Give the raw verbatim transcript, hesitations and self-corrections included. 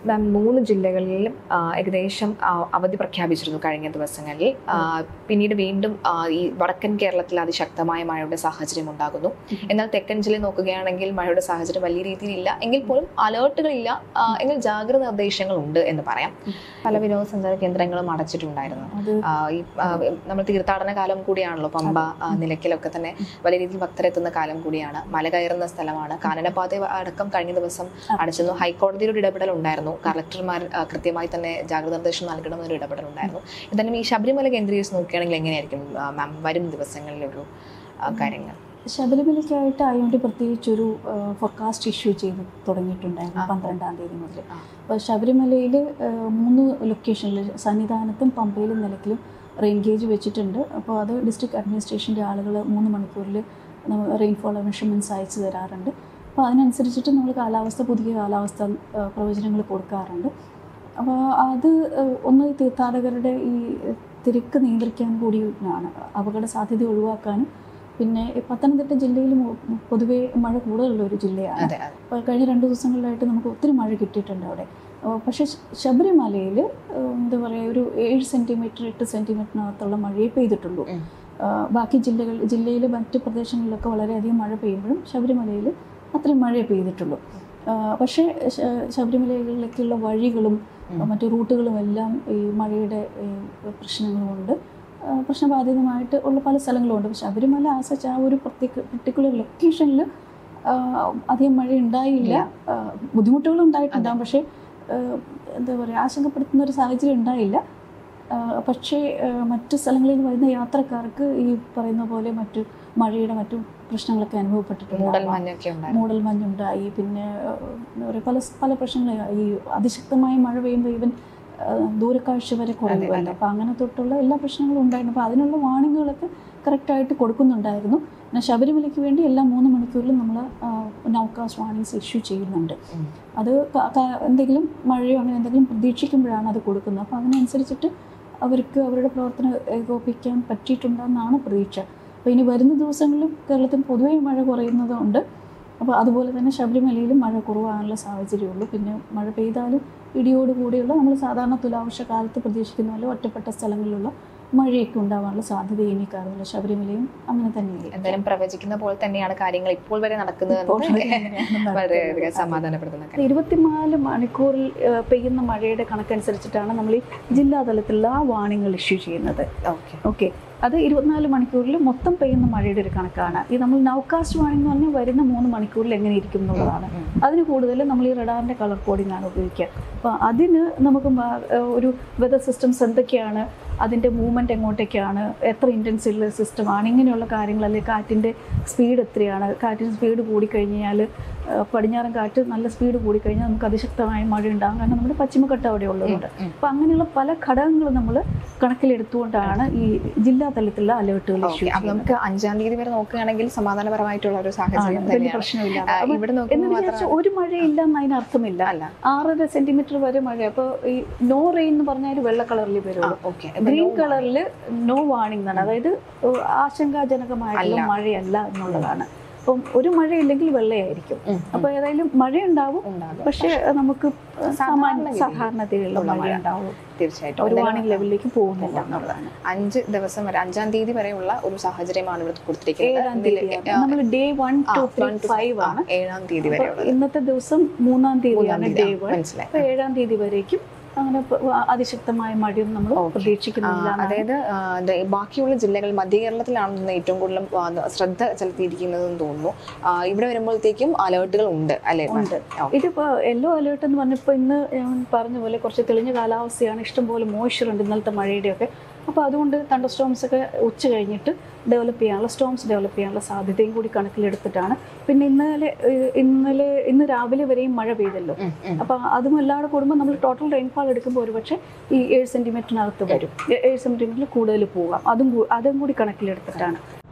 മാം മൂന്ന് ജില്ലകളിലും ഏകദേശം അവധി പ്രഖ്യാപിച്ചിരുന്നു കഴിഞ്ഞ ദിവസങ്ങളിൽ. പിന്നീട് വീണ്ടും ഈ വടക്കൻ കേരളത്തിൽ അതിശക്തമായ മഴയുടെ സാഹചര്യം ഉണ്ടാകുന്നു. എന്നാൽ തെക്കൻ ജില്ലയിൽ നോക്കുകയാണെങ്കിൽ മഴയുടെ സാഹചര്യം വലിയ രീതിയിലില്ല എങ്കിൽ പോലും അലേർട്ടുകളില്ല, എങ്കിൽ ജാഗ്രത നിർദ്ദേശങ്ങൾ ഉണ്ട് എന്ന് പറയാം. പല വിനോദസഞ്ചാര കേന്ദ്രങ്ങളും അടച്ചിട്ടുണ്ടായിരുന്നു. ഈ നമ്മൾ തീർത്ഥാടന കാലം കൂടിയാണല്ലോ. പമ്പ, നിലയ്ക്കലൊക്കെ തന്നെ വലിയ രീതിയിൽ ഭക്തരെത്തുന്ന കാലം കൂടിയാണ്. മല കയറുന്ന സ്ഥലമാണ്. കാനനപാത അടക്കം കഴിഞ്ഞ ദിവസം അടച്ചിരുന്നു. ഹൈക്കോടതിയുടെ ഇടപെടൽ ഉണ്ടായിരുന്നു. കളക്ടർമാർ കൃത്യമായി തന്നെ ജാഗ്രത നിർദ്ദേശം നൽകണമെന്നൊരു ഇടപെടൽ ഉണ്ടായിരുന്നു. എന്തായാലും ഈ ശബരിമല കേന്ദ്രീകരിച്ച് നോക്കുകയാണെങ്കിൽ എങ്ങനെയായിരിക്കും മാം വരും ദിവസങ്ങളിലൊരു കാര്യങ്ങൾ? ശബരിമലയ്ക്കായിട്ട് ആയതുകൊണ്ട് പ്രത്യേകിച്ചൊരു ഫോർകാസ്റ്റ് ഇഷ്യൂ ചെയ്ത് തുടങ്ങിയിട്ടുണ്ടായിരുന്നു പന്ത്രണ്ടാം തീയതി മുതൽ. അപ്പോൾ ശബരിമലയിൽ മൂന്ന് ലൊക്കേഷനിൽ സന്നിധാനത്തും പമ്പയിലും നിലയ്ക്കലും റെയിൻ ഗേജ് വെച്ചിട്ടുണ്ട്. അപ്പോൾ അത് ഡിസ്ട്രിക്ട് അഡ്മിനിസ്ട്രേഷൻ്റെ ആളുകൾ മൂന്ന് മണിക്കൂറിൽ റെയിൻഫോൾ മെഷർമെൻറ്റ്സ് അയച്ചു തരാറുണ്ട്. അപ്പോൾ അതിനനുസരിച്ചിട്ട് നമ്മൾ കാലാവസ്ഥ പുതിയ കാലാവസ്ഥ പ്രവചനങ്ങൾ കൊടുക്കാറുണ്ട്. അപ്പോൾ അത് ഒന്ന് തീർത്ഥാടകരുടെ ഈ തിരക്ക് നിയന്ത്രിക്കാൻ കൂടിയാണ്, അപകട സാധ്യത ഒഴിവാക്കാനും. പിന്നെ പത്തനംതിട്ട ജില്ലയിൽ പൊതുവേ മഴ കൂടുതലുള്ള ഒരു ജില്ലയാണ്. അപ്പോൾ കഴിഞ്ഞ രണ്ട് ദിവസങ്ങളിലായിട്ട് നമുക്ക് ഒത്തിരി മഴ കിട്ടിയിട്ടുണ്ട് അവിടെ. പക്ഷേ ശബരിമലയിൽ എന്താ പറയുക, ഒരു ഏഴ് സെൻറ്റിമീറ്റർ എട്ട് സെൻറ്റിമീറ്ററിനകത്തുള്ള മഴയെ പെയ്തിട്ടുള്ളൂ. ബാക്കി ജില്ലകൾ ജില്ലയിലെ മറ്റ് പ്രദേശങ്ങളിലൊക്കെ വളരെയധികം മഴ പെയ്യുമ്പോഴും ശബരിമലയിൽ അത്രയും മഴയെ പെയ്തിട്ടുള്ളൂ. പക്ഷേ ശബരിമലയിലേക്കുള്ള വഴികളും മറ്റു റൂട്ടുകളും എല്ലാം ഈ മഴയുടെ പ്രശ്നങ്ങളുമുണ്ട്, പ്രശ്നബാധിതമായിട്ട് ഉള്ള പല സ്ഥലങ്ങളുമുണ്ട്. ശബരിമല ആസച്ച് ആ ഒരു പ്രത്യേക പർട്ടിക്കുലർ ലൊക്കേഷനിൽ അധികം മഴ ഉണ്ടായില്ല. ബുദ്ധിമുട്ടുകളും ഉണ്ടായിട്ടുണ്ടാകും, പക്ഷേ എന്താ പറയുക, ആശങ്കപ്പെടുത്തുന്ന ഒരു സാഹചര്യം ഉണ്ടായില്ല. പക്ഷേ മറ്റു സ്ഥലങ്ങളിൽ നിന്ന് വരുന്ന യാത്രക്കാർക്ക് ഈ പറയുന്ന പോലെ മറ്റു മഴയുടെ മറ്റു പ്രശ്നങ്ങളൊക്കെ അനുഭവപ്പെട്ടിട്ടുണ്ട്. മൂടൽ മഞ്ഞുണ്ടായി, പിന്നെ എന്താ പറയുക, പല പല പ്രശ്നങ്ങൾ. ഈ അതിശക്തമായ മഴ പെയ്യുമ്പോൾ ഈവൻ ദൂരക്കാഴ്ച വരെ കുറയുമല്ലോ. അപ്പോൾ അങ്ങനെ തൊട്ടുള്ള എല്ലാ പ്രശ്നങ്ങളും ഉണ്ടായിരുന്നു. അപ്പോൾ അതിനുള്ള വാണിങ്ങുകളൊക്കെ കറക്റ്റായിട്ട് കൊടുക്കുന്നുണ്ടായിരുന്നു. പിന്നെ ശബരിമലയ്ക്ക് വേണ്ടി എല്ലാ മൂന്ന് മണിക്കൂറിലും നമ്മൾ നൗകാസ്റ്റ് വാണിങ്സ് ഇഷ്യൂ ചെയ്യുന്നുണ്ട്. അത് എന്തെങ്കിലും മഴയോ അങ്ങനെ എന്തെങ്കിലും പ്രതീക്ഷിക്കുമ്പോഴാണ് അത് കൊടുക്കുന്നത്. അപ്പോൾ അതിനനുസരിച്ചിട്ട് അവർക്ക് അവരുടെ പ്രവർത്തനം ഏകോപിപ്പിക്കാൻ പറ്റിയിട്ടുണ്ടെന്നാണ് പ്രതീക്ഷ. അപ്പോൾ ഇനി വരുന്ന ദിവസങ്ങളിലും കേരളത്തിൽ പൊതുവേ മഴ കുറയുന്നതുകൊണ്ട്, അപ്പോൾ അതുപോലെ തന്നെ ശബരിമലയിലും മഴ കുറവാനുള്ള സാഹചര്യമുള്ളൂ. പിന്നെ മഴ പെയ്താലും ഇടിയോട് കൂടിയുള്ള നമ്മൾ സാധാരണ തുലാവർഷ കാലത്ത് പ്രതീക്ഷിക്കുന്ന പോലെ ഒറ്റപ്പെട്ട സ്ഥലങ്ങളിലുള്ള മഴയൊക്കെ ഉണ്ടാവാനുള്ള സാധ്യത ഇനി കാണുന്നില്ല. ശബരിമലയും അങ്ങനെ തന്നെയാണ്. എന്തായാലും പ്രവചിക്കുന്ന പോലെ തന്നെയാണ് കാര്യങ്ങൾ ഇപ്പോൾ വരെ നടക്കുന്നത്. വളരെയധികം സമാധാനപ്പെടുത്തുന്ന ഇരുപത്തിനാല് മണിക്കൂറിൽ പെയ്യുന്ന മഴയുടെ കണക്കനുസരിച്ചിട്ടാണ് നമ്മൾ ഈ ജില്ലാതലത്തിലുള്ള ആ വാണിങ്ങൾ ഇഷ്യൂ ചെയ്യുന്നത്. ഓക്കെ ഓക്കെ അത് ഇരുപത്തിനാല് മണിക്കൂറിൽ മൊത്തം പെയ്യുന്ന മഴയുടെ ഒരു കണക്കാണ്. ഈ നമ്മൾ നൗകാസ്റ്റ് വാണിംഗ് എന്ന് പറഞ്ഞാൽ വരുന്ന മൂന്ന് മണിക്കൂറിൽ എങ്ങനെ ഇരിക്കും എന്നുള്ളതാണ്. അതിന് കൂടുതൽ നമ്മൾ ഈ റഡാറിൻ്റെ കളർ കോഡിംഗ് ആണ് ഉപയോഗിക്കുക. അപ്പോൾ അതിന് നമുക്ക് ഒരു വെതർ സിസ്റ്റംസ് എന്തൊക്കെയാണ്, അതിൻ്റെ മൂവ്മെൻറ്റ് എങ്ങോട്ടേക്കാണ്, എത്ര ഇൻറ്റൻസിറ്റിയുള്ള സിസ്റ്റമാണ്, ഇങ്ങനെയുള്ള കാര്യങ്ങൾ, അല്ലെങ്കിൽ കാറ്റിൻ്റെ സ്പീഡ് എത്രയാണ്, കാറ്റിൻ്റെ സ്പീഡ് കൂടിക്കഴിഞ്ഞാൽ പടിഞ്ഞാറൻ കാറ്റ് നല്ല സ്പീഡ് കൂടിക്കഴിഞ്ഞാൽ നമുക്ക് അതിശക്തമായ മഴ ഉണ്ടാകും. കാരണം നമ്മുടെ പശ്ചിമഘട്ടം അവിടെ ഉള്ളതുകൊണ്ട്. അപ്പോൾ അങ്ങനെയുള്ള പല ഘടകങ്ങളും നമ്മൾ കണക്കിലെടുത്തുകൊണ്ടാണ് ഈ ജില്ലാ തലത്തിലുള്ള അലേർട്ടുകൾ ഇഷ്യൂ. അപ്പോൾ നമുക്ക് അഞ്ചാം തീയതി വരെ നോക്കുകയാണെങ്കിൽ സമാധാനപരമായിട്ടുള്ള ഒരു സാഹചര്യം, വലിയ പ്രശ്നമില്ല. എന്ന് വിചാരിച്ച് ഒരു മഴയില്ല എന്ന് അതിനർത്ഥമില്ല. ആറര സെന്റിമീറ്റർ വരെ മഴ. അപ്പോൾ ഈ നോ റെയിൻ എന്ന് പറഞ്ഞാൽ വെള്ള കളറിൽ വരുള്ളൂ. ഗ്രീൻ കളറിൽ നോ വാണിംഗ് എന്നാണ്, അതായത് ആശങ്കാജനകമായിട്ടുള്ള മഴയല്ല എന്നുള്ളതാണ്. അപ്പം ഒരു മഴയില്ലെങ്കിൽ വെള്ളയായിരിക്കും. അപ്പോൾ ഏതായാലും മഴയുണ്ടാവും, പക്ഷേ നമുക്ക് സാധാരണതയിലുള്ള മഴ ഉണ്ടാവും. തീർച്ചയായിട്ടും ഒരു വാണിംഗ് ലെവലിലേക്ക് പോകുന്നില്ല എന്നുള്ളതാണ്. അഞ്ച് ദിവസം വരെ, അഞ്ചാം തീയതി വരെയുള്ള ഒരു സാഹചര്യമാണ് ഇവിടെ കൊടുത്തിരിക്കുന്നത്. നമ്മൾ day one two three five ആണ് ഏഴാം തീയതി വരെ. ഇന്നത്തെ ദിവസം മൂന്നാം തീയതിയാണ് ഡേ വൺ. മനസ്സിലായി. ഏഴാം തീയതി വരേക്കും അങ്ങനെ അതിശക്തമായ മഴയും നമ്മൾ പ്രതീക്ഷിക്കുന്നില്ല. അതായത് ബാക്കിയുള്ള ജില്ലകൾ മധ്യ കേരളത്തിലാണെന്ന് ഏറ്റവും കൂടുതൽ ശ്രദ്ധ ചെലുത്തിയിരിക്കുന്നതെന്ന് തോന്നുന്നു. ഇവിടെ വരുമ്പോഴത്തേക്കും അലേർട്ടുകൾ ഉണ്ട് അല്ലേ? ഉണ്ട്. ഇതിപ്പോൾ യെല്ലോ അലേർട്ട് എന്ന് പറഞ്ഞപ്പോൾ ഇന്ന് ഞാൻ പറഞ്ഞ പോലെ കുറച്ച് തെളിഞ്ഞ കാലാവസ്ഥയാണ്, ഇഷ്ടംപോലെ മോയ്സ്ചർ ഉണ്ട് ഇന്നലത്തെ മഴയുടെയൊക്കെ. അപ്പോൾ അതുകൊണ്ട് തണ്ടർ സ്റ്റോംസ് ഒക്കെ ഉച്ച കഴിഞ്ഞിട്ട് ഡെവലപ്പ് ചെയ്യാനുള്ള സ്റ്റോംസ് ഡെവലപ്പ് ചെയ്യാനുള്ള സാധ്യതയും കൂടി കണക്കിലെടുത്തിട്ടാണ്. പിന്നെ ഇന്നലെ ഇന്നലെ ഇന്ന് രാവിലെ വരെയും മഴ പെയ്തല്ലോ. അപ്പം അതും എല്ലാവരും കൂടുമ്പോൾ നമ്മൾ ടോട്ടൽ റെയിൻഫാൾ എടുക്കുമ്പോൾ ഒരുപക്ഷെ ഈ ഏഴ് സെൻറ്റിമീറ്ററിനകത്ത് വരും, ഏഴ് സെൻറ്റിമീറ്ററിൽ കൂടുതൽ പോകാം. അതും അതും കൂടി കണക്കിലെടുത്തിട്ടാണ്.